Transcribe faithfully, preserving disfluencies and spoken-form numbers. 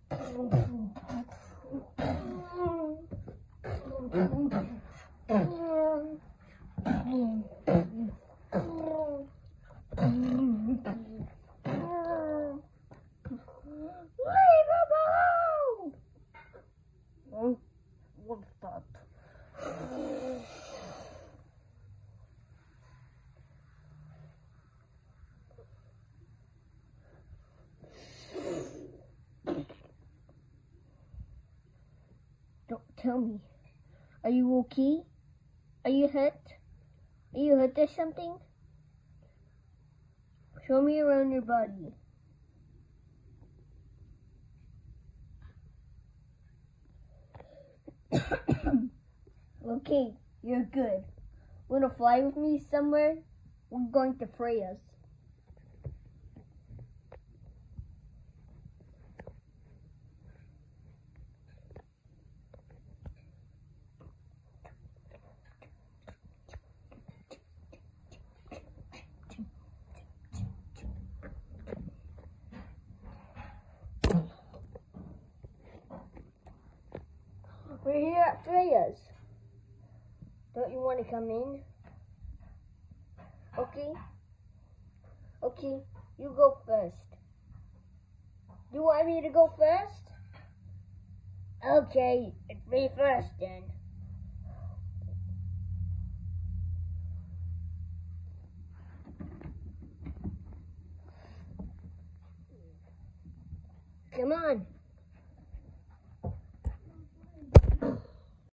What's that? Don't tell me. Are you okay? Are you hurt? Are you hurt or something? Show me around your body. Okay, you're good. Wanna fly with me somewhere? We're going to Freya's. We're here at Freya's. Don't you want to come in? Okay. Okay, you go first. You want me to go first? Okay, it's me first then. Come on.